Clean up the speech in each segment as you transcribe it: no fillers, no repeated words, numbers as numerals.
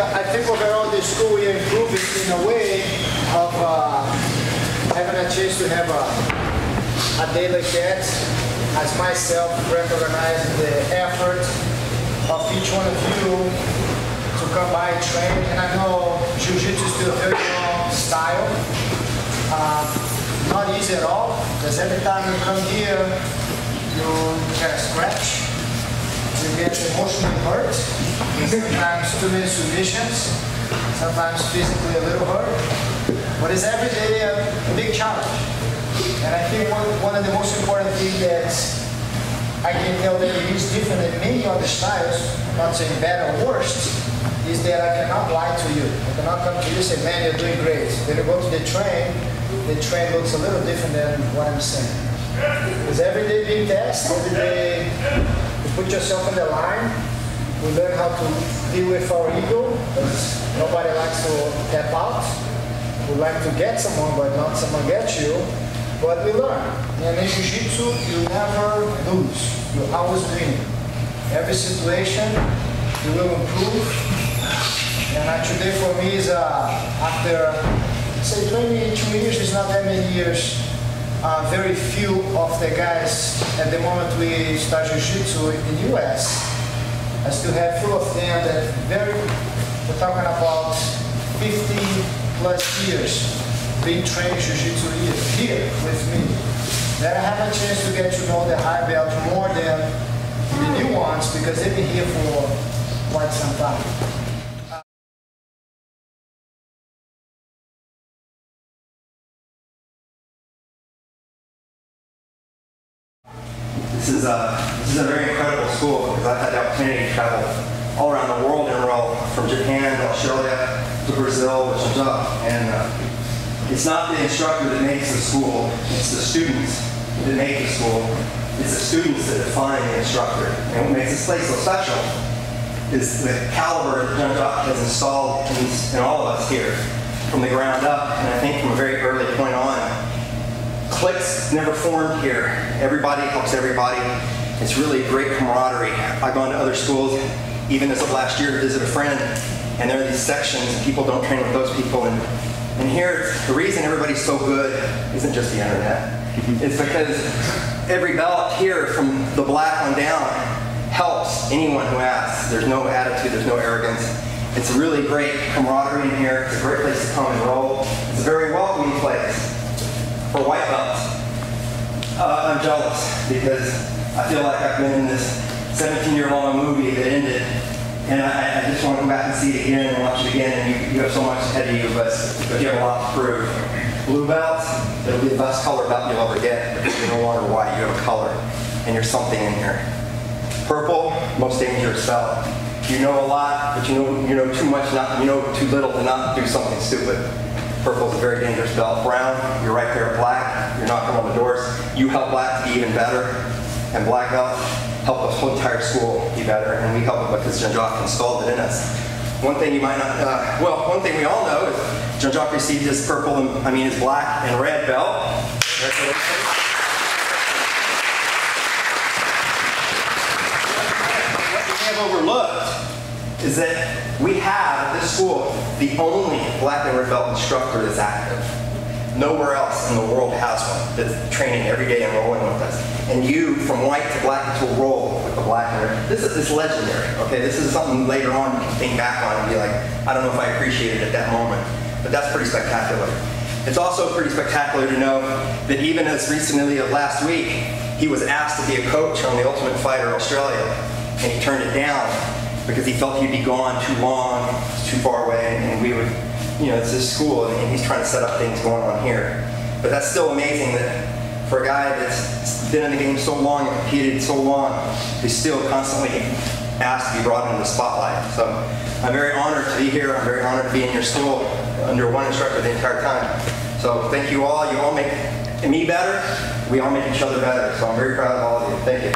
I think overall the school will improve it in a way of having a chance to have a day like that, as myself recognizing the effort of each one of you to come by and train. And I know Jiu-Jitsu is still a very long style. Not easy at all, because every time you come here, you get a scratch, you get emotionally hurt, sometimes too many submissions, sometimes physically a little hurt, but it's every day a big challenge. And I think one of the most important things that I can tell that it is different than many other styles, not saying bad or worst, is that I cannot lie to you. I cannot come to you and say, man, you're doing great. Then you go to the train looks a little different than what I'm saying. Because every day being tested, every day you put yourself on the line, we learn how to deal with our ego, because nobody likes to tap out. We like to get someone, but not someone gets you. But we learn. And in Jiu-Jitsu, you never lose. You always win. Every situation, you will improve. And today for me is after, say 22 years, is not that many years. Very few of the guys, at the moment we start Jiu-Jitsu in the US, I still have few of them that we're talking about 50 plus years being trained Jiu-Jitsu here with me. Then I have a chance to get to know the high belt more than the new ones, because they've been here for quite some time. This is a very incredible school, because I've had the opportunity to travel all around the world and enroll from Japan to Australia to Brazil to Jacques. And it's not the instructor that makes the school, it's the students that make the school. It's the students that define the instructor. And what makes this place so special is the caliber that Jacques has installed in all of us here from the ground up. And I think from a very early point on, cliques never formed here. Everybody helps everybody. It's really great camaraderie. I've gone to other schools, even as of last year, to visit a friend, and there are these sections, and people don't train with those people. And here, the reason everybody's so good isn't just the internet. It's because every belt here, from the black on down, helps anyone who asks. There's no attitude, there's no arrogance. It's a really great camaraderie in here. It's a great place to come and roll. It's a very welcoming place for white belts. I'm jealous, because I feel like I've been in this 17-year-long movie that ended, and I just want to come back and see it again and watch it again, and you have so much ahead of you, but you have a lot to prove. Blue belts, it'll be the best color belt you'll ever get, because you're no longer white, you have a color, and you're something in here. Purple, most dangerous belt. You know a lot, but you know too much, you know too little to not do something stupid. Purple is a very dangerous belt. Brown, you're right there at black. You're knocking on the doors. You help black to be even better. And black belt help the whole entire school be better. And we help it because Jacques installed it in us. One thing you might not, one thing we all know is Jacques received his his black and red belt. What we have overlooked is that we have, at this school, the only black and red belt instructor that's active. Nowhere else in the world has one that's training every day and rolling with us. And you, from white to black, to roll with the black and red. This is legendary, okay? This is something later on you can think back on and be like, I don't know if I appreciated it at that moment. But that's pretty spectacular. It's also pretty spectacular to know that even as recently as last week, he was asked to be a coach on the Ultimate Fighter Australia, and he turned it down, because he felt he'd be gone too long, too far away, and we would, it's his school, and he's trying to set up things going on here. But that's still amazing that for a guy that's been in the game so long and competed so long, he's still constantly asked to be brought into the spotlight. So I'm very honored to be here. I'm very honored to be in your school under one instructor the entire time. So thank you all. You all make me better. We all make each other better. So I'm very proud of all of you. Thank you.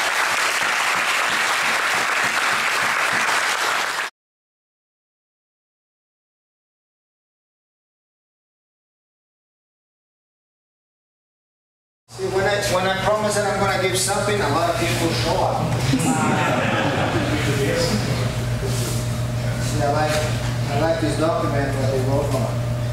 See, when I promise that I'm going to give something, a lot of people show up. See, I like this document that they wrote on.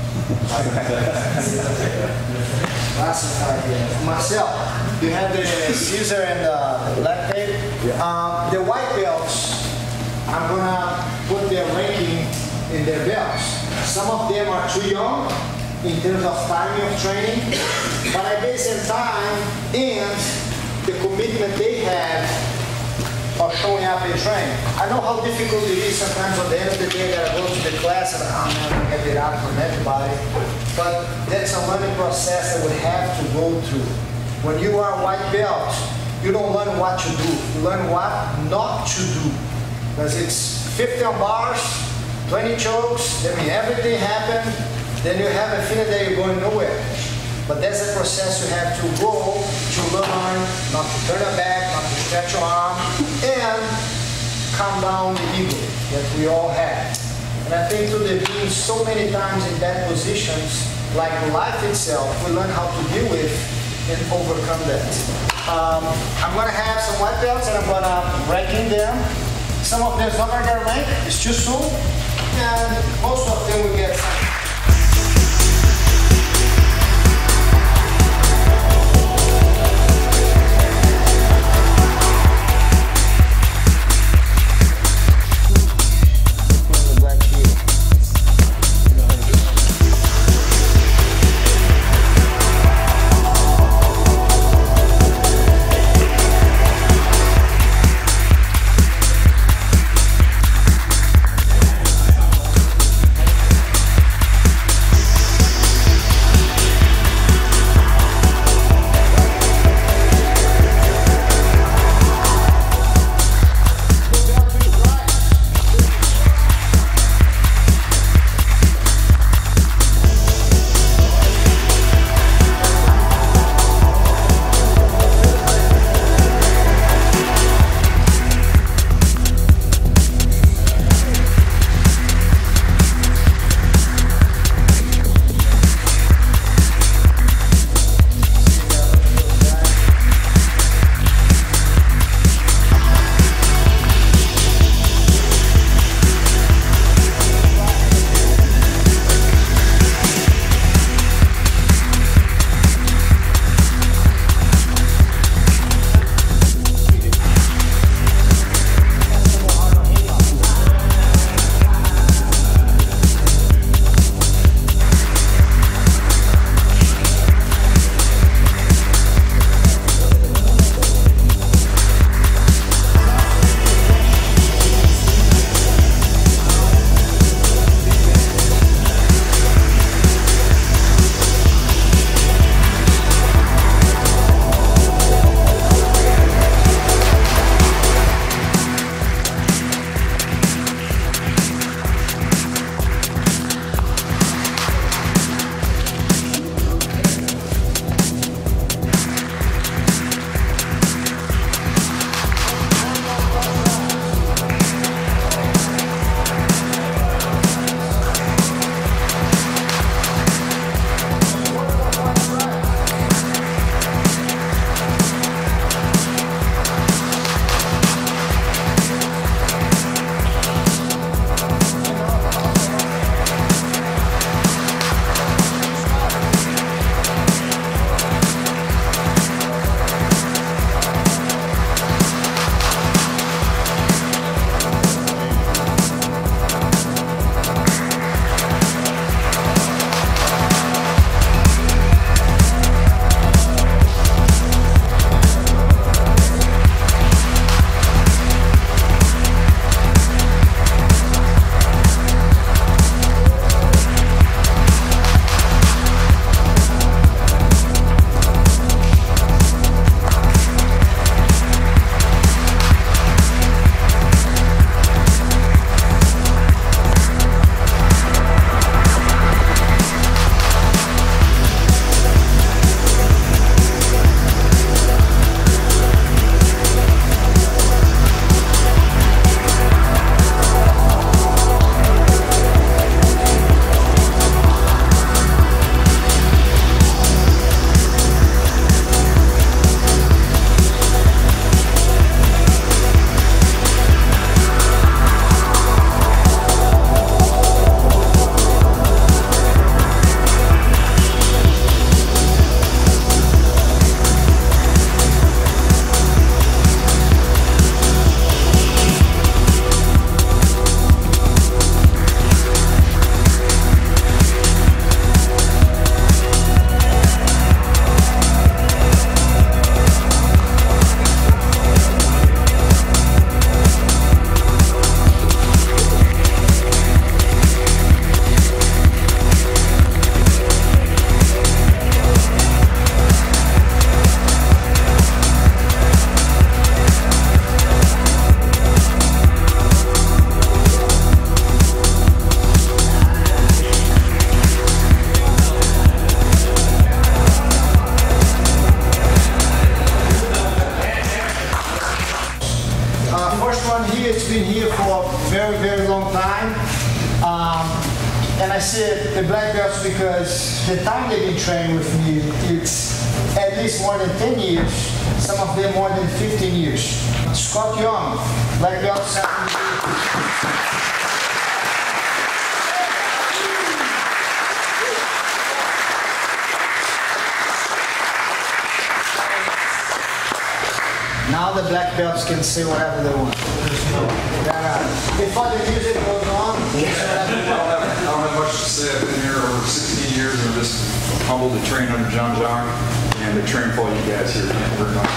Last card here. Marcel, you have the scissor and the black tape. The white belts, I'm gonna put their ranking in their belts. Some of them are too young in terms of timing of training, but I base their time and the commitment they have of showing up and training. I know how difficult it is sometimes on the end of the day that I go to the class and I'm going to get it out from everybody, but that's a learning process that we have to go through. When you are a white belt, you don't learn what to do, you learn what not to do. Because it's 50 on bars, 20 chokes, then everything happened, then you have a feeling that you're going nowhere. But that's a process you have to go to learn not to turn your back, not to stretch your arm, and calm down the ego that we all have. And I think through the being so many times in bad positions, like life itself, we learn how to deal with and overcome that. I'm going to have some white belts and I'm going to rank in them. Some of them is not going to get ranked, it's too soon, and most of them will get some. see the black belts because the time they've been training with me, it's at least more than 10 years, some of them more than 15 years. Scott Young, black belt 7. Now the black belts can say whatever they want. Before the music goes on, I don't have much to say. I've been here over 16 years and I'm just humbled to train under Jacques and to train for all you guys here. Thank you very much.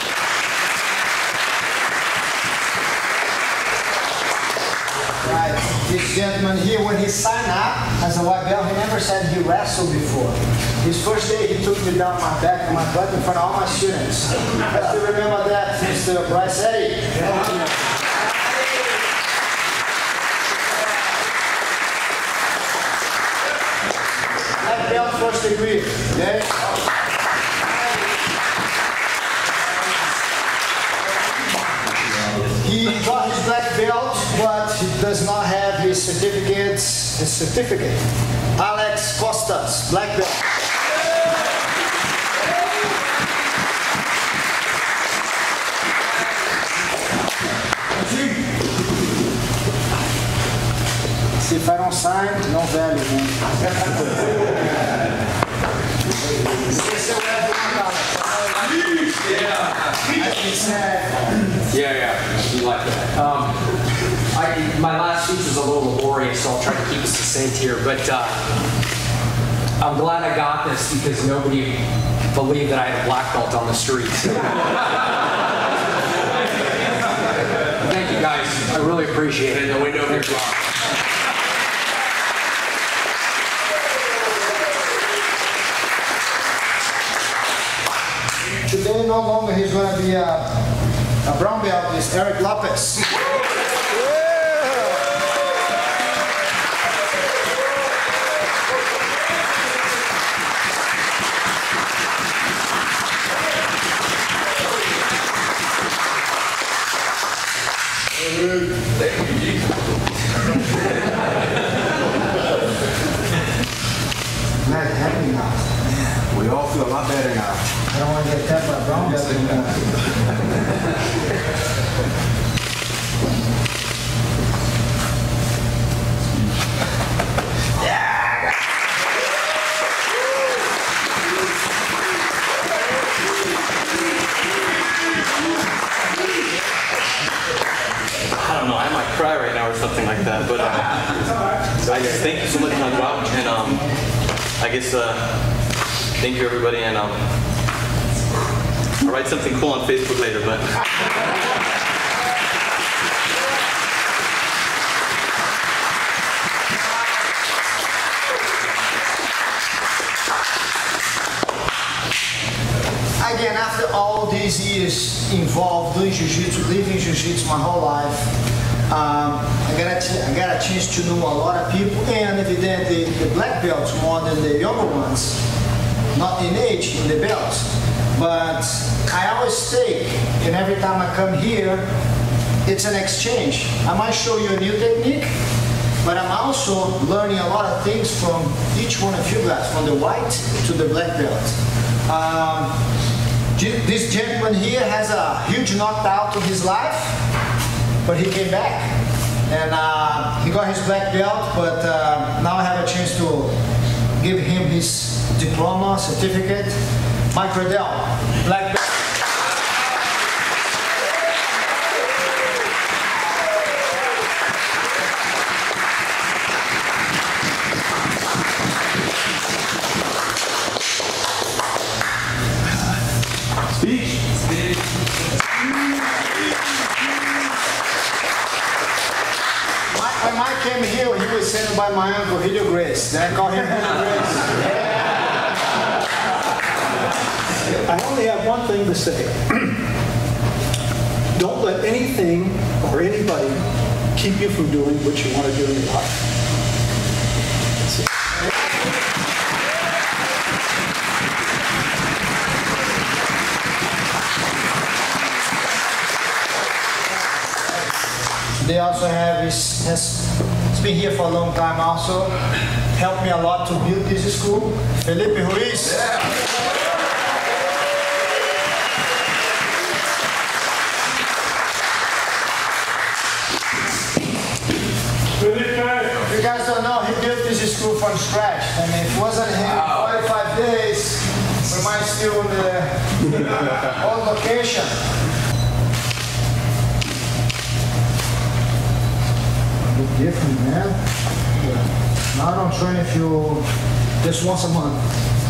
Right. This gentleman here, when he signed up as a white belt, he never said he wrestled before. His first day, he took me down my back and my butt in front of all my students. I still remember that, Mr. Bryce Eddie. Black belt first degree, okay? He got his black belt, but he does not have his certificate. Alex Costas, black belt. See, if I don't sign, no value, man. Yeah, you like that. My last speech was a little laborious, so I'll try to keep it succinct here. But I'm glad I got this because nobody believed that I had a black belt on the street. So. Thank you guys. I really appreciate it. And we know who you are. Today, no longer he's going to be a brown belt. It's Eric Lopez. Not happy now. We all feel a lot better now. I don't want to get tapped by a brown belt anymore. I don't know, I might cry right now or something like that, but I just thank you so much for coming out, and I guess thank you everybody, and I'll write something cool on Facebook later, but again, after all these years involved doing jiu-jitsu, living jiu-jitsu my whole life, I got a chance to know a lot of people, and evidently the black belts more than the younger ones, not in age, in the belts. But I always take, and every time I come here, it's an exchange. I might show you a new technique, but I'm also learning a lot of things from each one of you guys, from the white to the black belt. This gentleman here has a huge knockout in his life, but he came back. And he got his black belt, but now I have a chance to give him his diploma, certificate. Mike Riddell, black belt. When Mike came here, he was sent by my uncle, Helio Grace. Then I call him Helio Grace. I only have one thing to say. Don't let anything or anybody keep you from doing what you want to do in your life. That's it. They also have his He's been here for a long time also. Helped me a lot to build this school. Felipe Ruiz. If you guys don't know, he built this school from scratch. I mean, if it wasn't him, 45 days, we might still in the old location. A bit different, man. Now I don't train if you just once a month.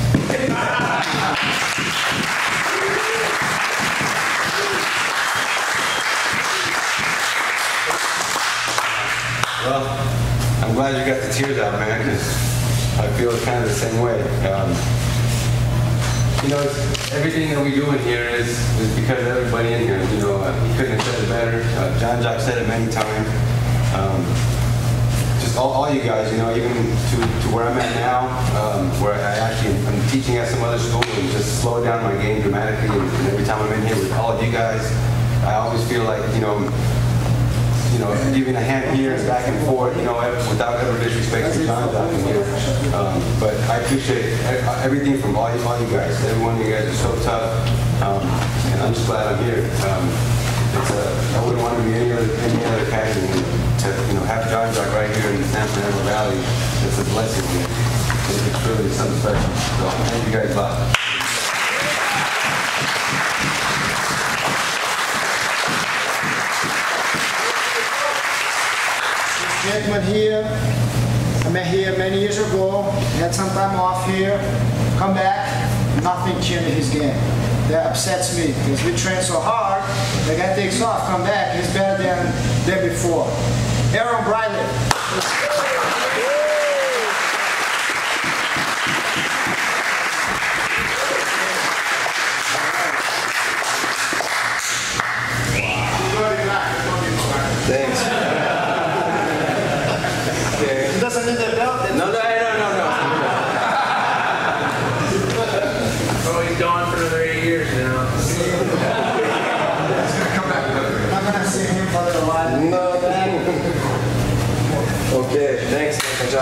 Well, I'm glad you got the tears out, man, because I feel kind of the same way. You know, everything that we do in here is because of everybody in here. You know, he couldn't have said it better. Jacques said it many times. Just all you guys, you know, even to where I'm at now, where I'm teaching at some other school and just slow down my game dramatically. And every time I'm in here with all of you guys, I always feel like, you know, giving a hand here and back and forth, you know, without ever disrespecting Jacques in here. But I appreciate everything from all you guys. Every one of you guys are so tough, and I'm just glad I'm here. I wouldn't want to be any other academy to, you know, have Jacques right here in the San Fernando Valley. It's a blessing. It's really something special. So thank you guys a lot. Gentleman here, I met here many years ago, had some time off here, come back, nothing changed his game. That upsets me, because we train so hard, the guy takes off, come back, he's better than before. Aaron Briley. Thanks. Doesn't need the belt. No. Oh, he's gone for another 8 years now. I'm not gonna see him for a little while. No. Okay, thanks, Jacques.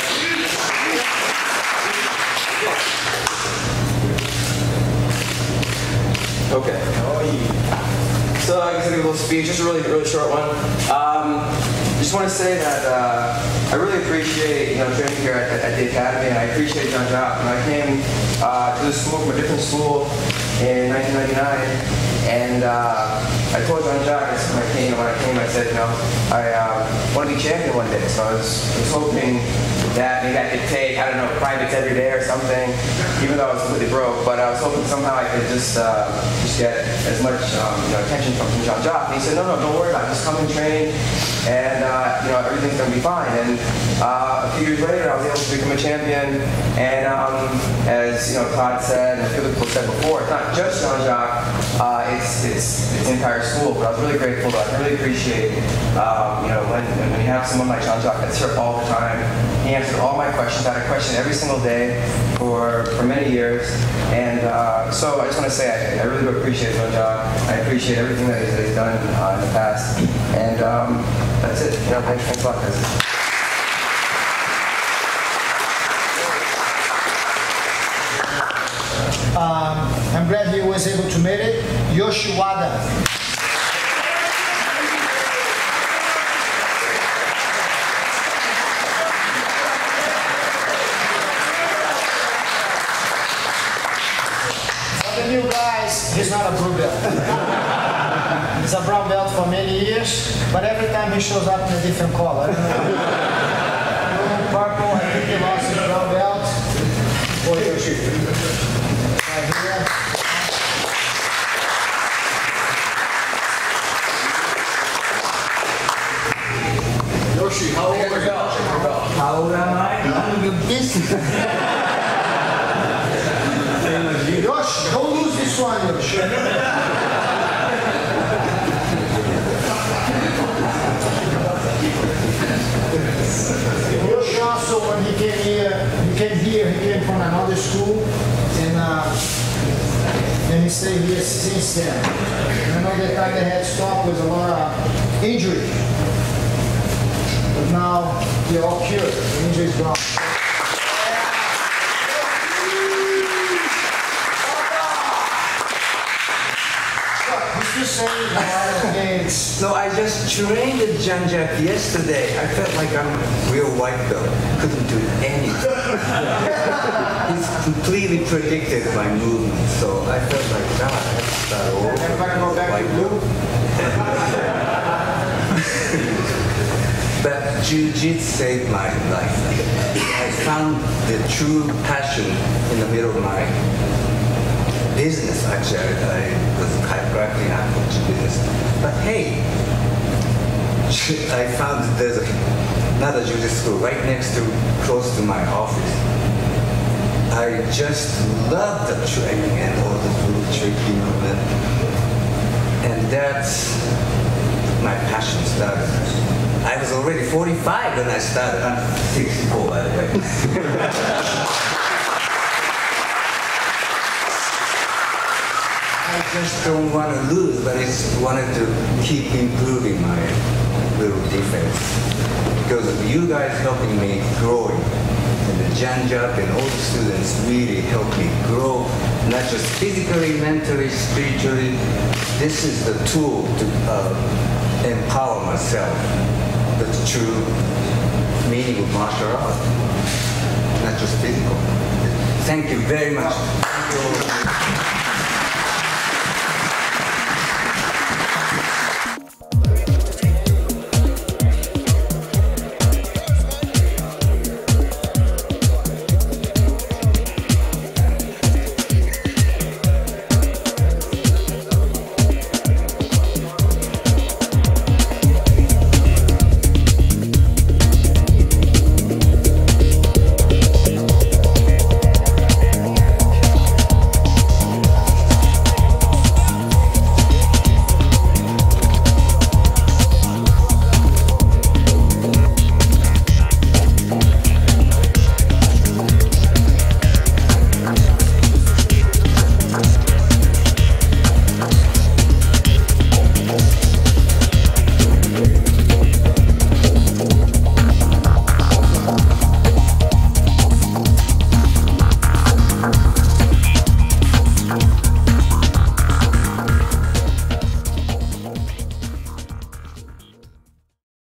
Okay. So I'm gonna give a little speech, just a really short one. Just want to say that I really appreciate training here at the academy, and I appreciate Jacques. When I came to this school from a different school in 1999, and I told Jacques when I came, I said, I want to be champion one day. So I was hoping that maybe I could take, I don't know, privates every day or something, even though I was completely broke. But I was hoping somehow I could just get as much attention from Jacques. And he said, no, don't worry about it. Just come and train, and everything's going to be fine. And a few years later, I was able to become a champion. And as Todd said, and a few other people said before, it's not just Jacques. It's the entire school. But I was really grateful. I really appreciate when you have someone like Jacques that's here all the time. He answered all my questions. I had a question every single day for many years. And so I just want to say I really do appreciate Jacques. I appreciate everything that he's done in the past. And that's it. Thanks a lot, guys. I'm glad he was able to make it. Yoshiwada. The new guys, he's not a blue belt. He's a brown belt for many years, but every time he shows up in a different color. Purple, I think he lost his brown belt. For Yoshi. Right here. Yoshi, how old are you? How old am I? I'm a good business. Yoshi, don't lose this one, Yoshi. Yoshi also, when he came here, he came from another school, and he stayed here since then. I know that time they had stopped with a lot of injury. But But now they're all cured. The injury is gone. So I just trained the Jean-Jacques yesterday. I felt like I'm a real white belt. Couldn't do anything. He's completely predicted my movement. So I felt like, God, I have to start over. And if I go back to blue? But Jiu-Jitsu saved my life. I found the true passion in the middle of my business. Actually, I was chiropractic acupuncture business. But hey, I found that there's another jiu-jitsu school right next to, close to my office. I just love the training and all the group training movement. And that's my passion started. I was already 45 when I started. I'm 64, by the way. I just don't want to lose, but I just wanted to keep improving my little defense. Because of you guys helping me growing, and the Jean-Jacques and all the students really helped me grow, not just physically, mentally, spiritually. This is the tool to empower myself. The true meaning of martial art, not just physical. Thank you very much. Thank you.